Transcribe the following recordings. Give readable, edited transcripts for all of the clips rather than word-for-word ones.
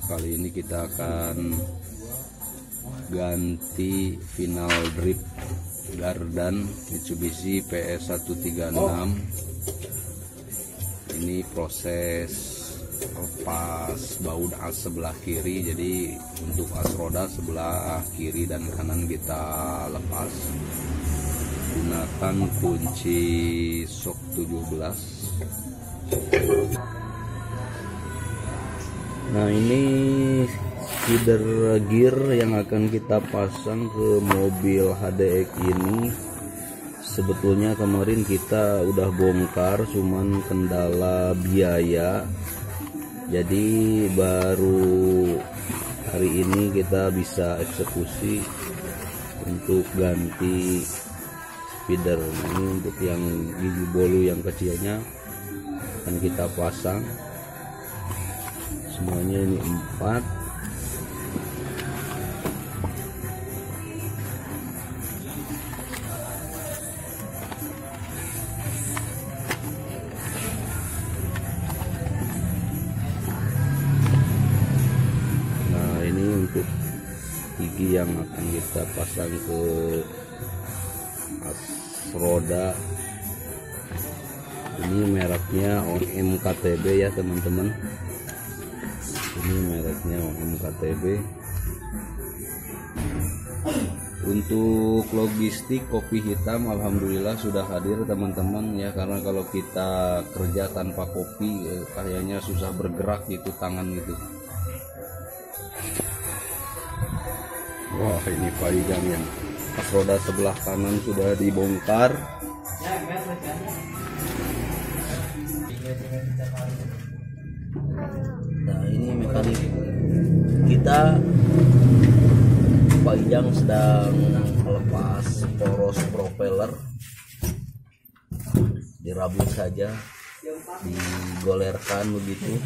Kali ini kita akan ganti final drip gardan Mitsubishi PS136. Ini proses lepas baut as sebelah kiri, jadi untuk as roda sebelah kiri dan kanan kita lepas gunakan kunci shock 17. Nah, ini feeder gear yang akan kita pasang ke mobil HDX ini. Sebetulnya kemarin kita udah bongkar, cuman kendala biaya, jadi baru hari ini kita bisa eksekusi untuk ganti feeder. Ini untuk yang gigi bolu yang kecilnya akan kita pasang. Semuanya ini 4. Nah, ini untuk gigi yang akan kita pasang ke as roda. Ini mereknya OMKTB ya teman-teman. Ini mereknya OMKTB. Untuk logistik kopi hitam alhamdulillah sudah hadir teman-teman ya, karena kalau kita kerja tanpa kopi kayaknya susah bergerak gitu tangan gitu. Wah, ini paigang yang as roda sebelah kanan sudah dibongkar. Nah, ini mekanik kita, Pak Ijang sedang melepas poros propeller. Dirabut saja, digolerkan begitu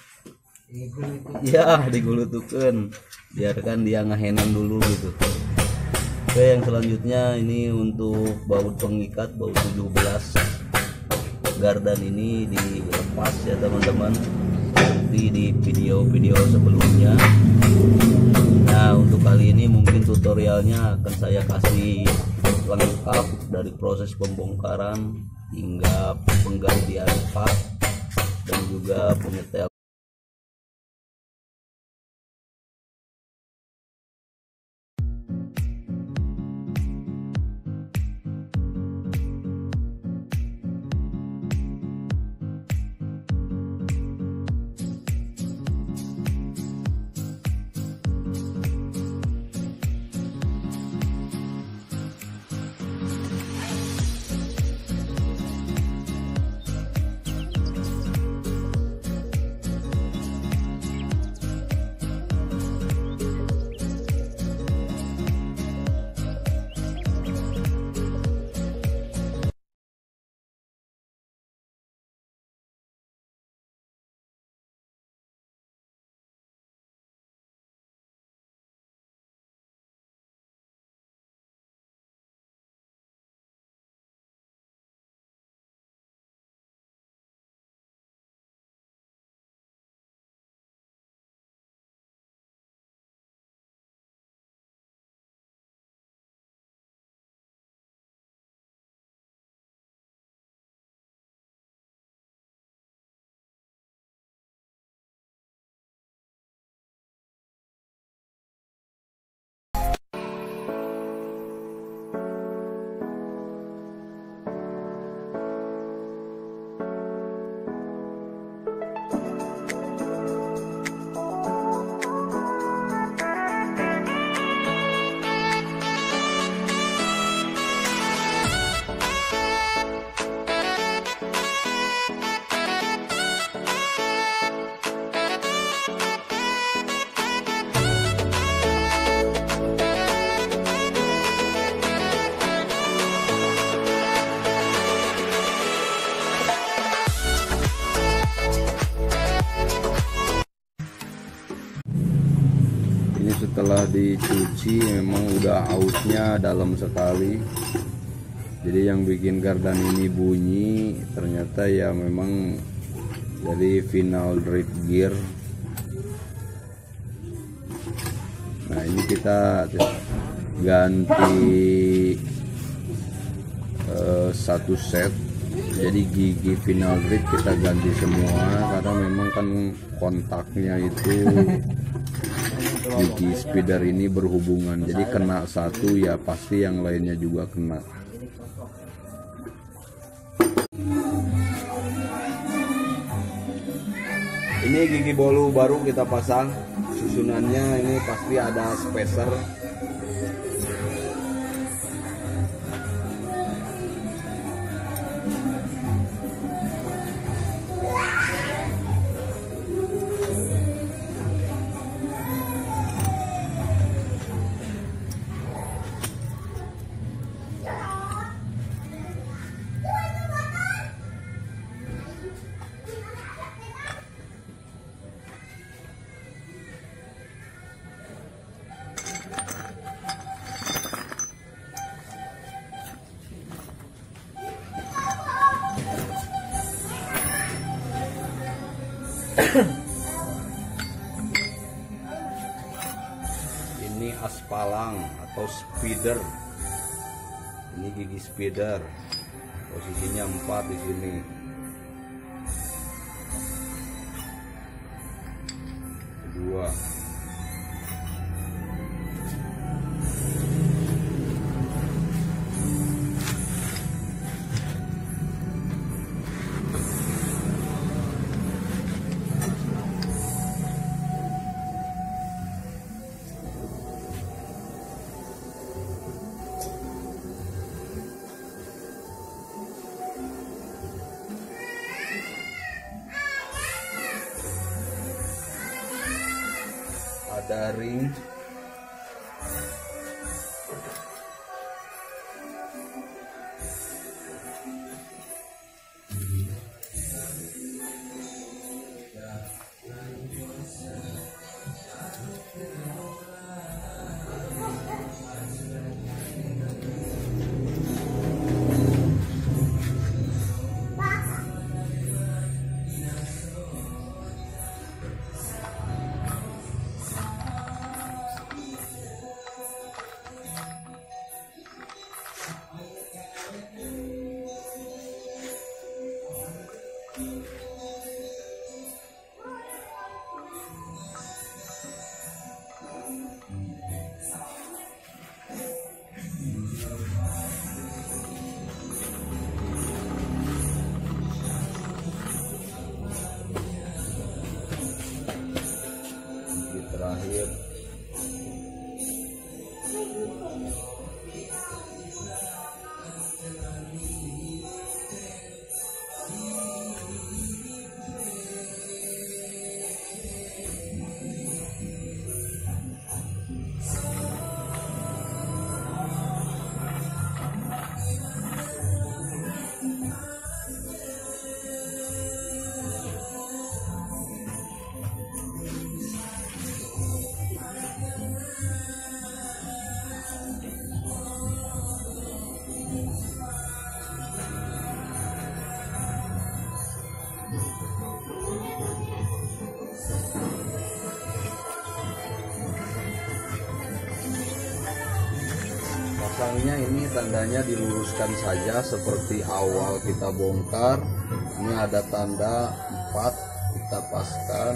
ya, digulutukan, biarkan dia ngehenan dulu gitu. Oke, yang selanjutnya ini untuk baut pengikat, baut 17 gardan ini dilepas ya teman-teman, seperti di video-video sebelumnya. Nah, untuk kali ini mungkin tutorialnya akan saya kasih lengkap dari proses pembongkaran hingga penggantian part dan juga penyetel. Setelah dicuci memang udah outnya dalam sekali, jadi yang bikin gardan ini bunyi ternyata ya memang dari final drip gear Nah ini kita ganti satu set, jadi gigi final grip kita ganti semua karena memang kan kontaknya itu gigi speeder ini berhubungan, jadi kena satu ya pasti yang lainnya juga kena. Ini gigi bolu baru kita pasang, susunannya ini pasti ada spacer. Ini aspalang atau speeder. Ini gigi speeder. Posisinya 4 di sini. Kedua. Ada ring, terakhir. Pasangnya ini tandanya diluruskan saja seperti awal kita bongkar. Ini ada tanda 4, kita paskan.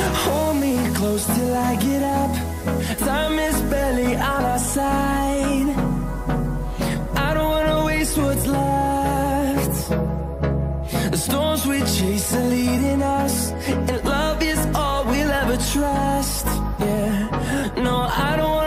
Close till I get up. Time is barely on our side. we chase are leading us, and love is all we'll ever trust. Yeah, no, I don't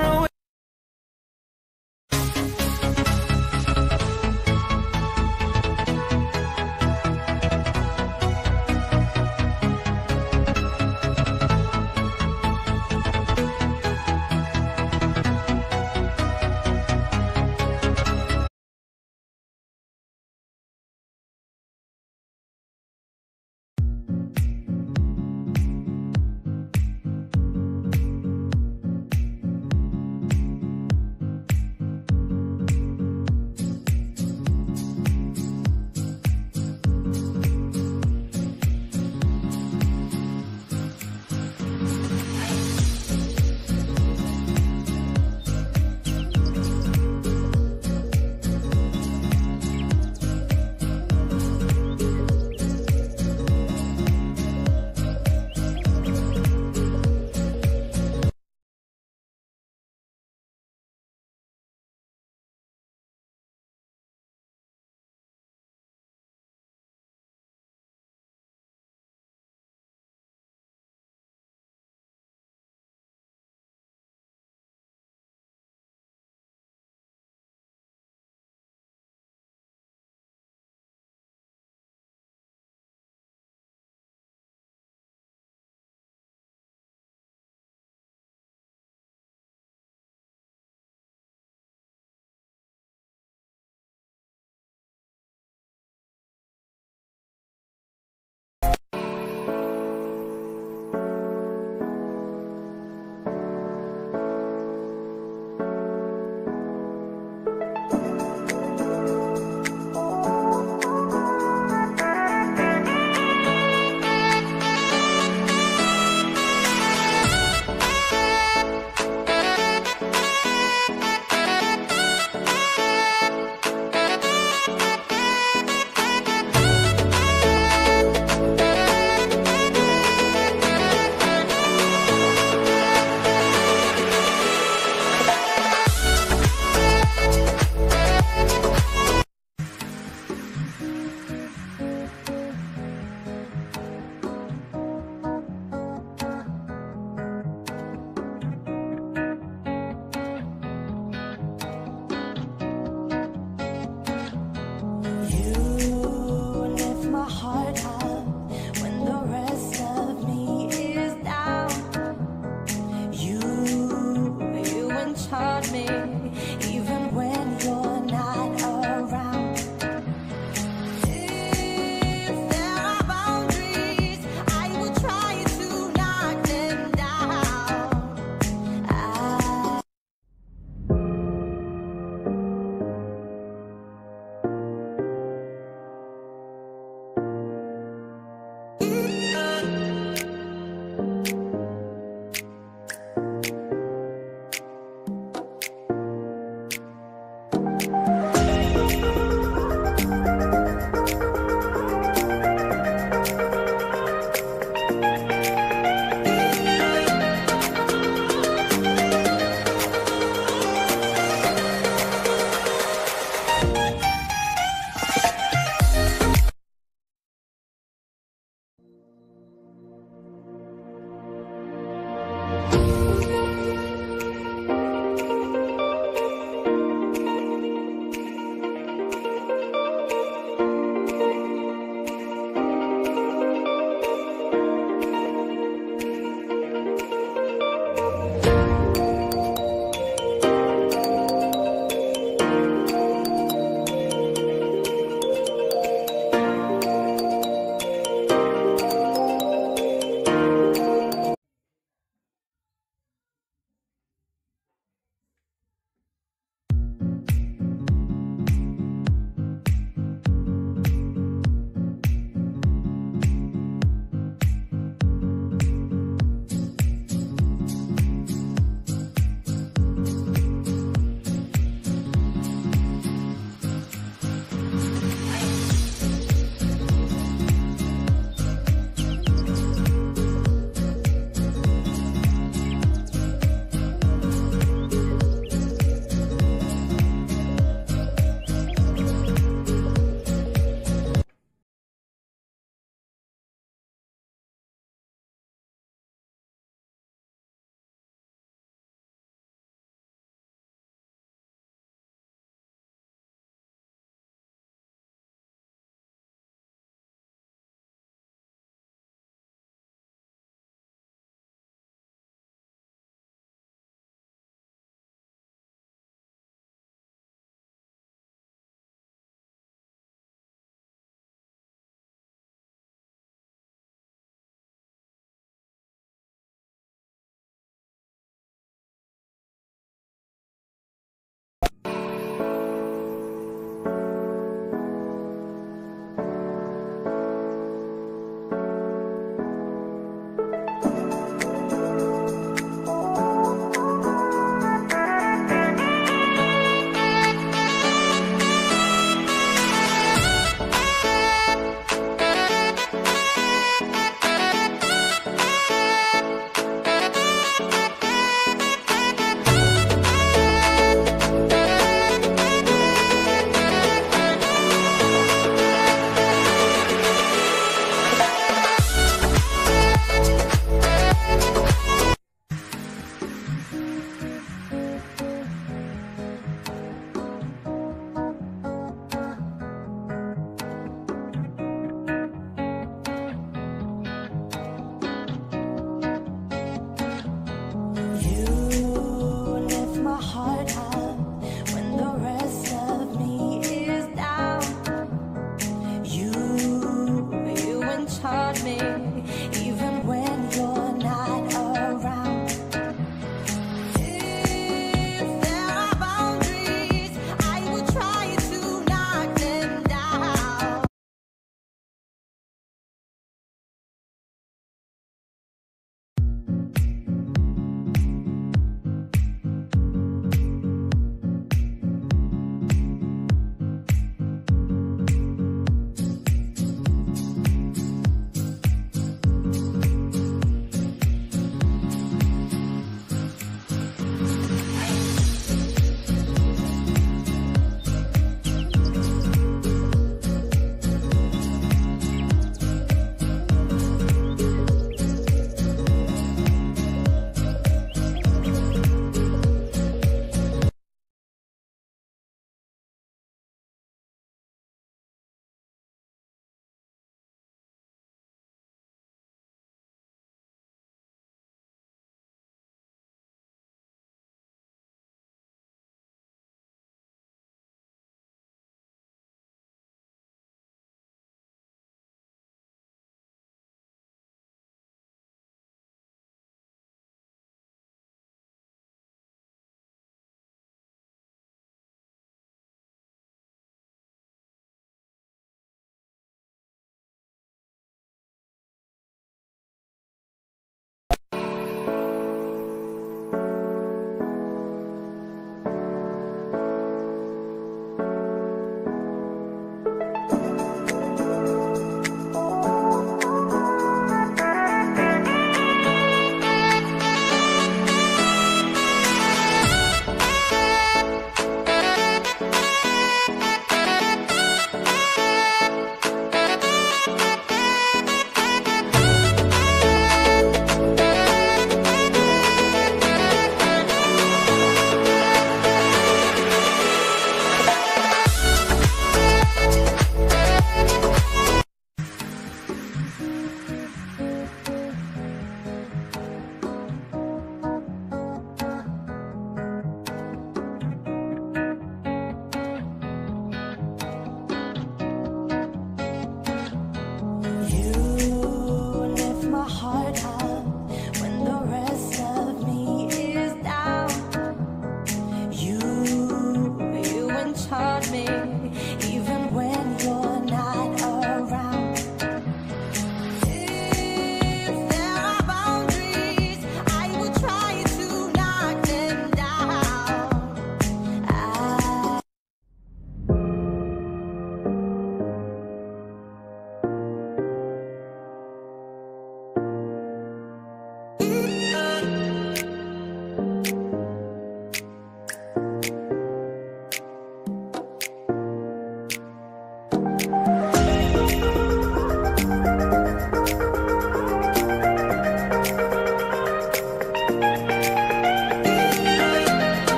hurt me.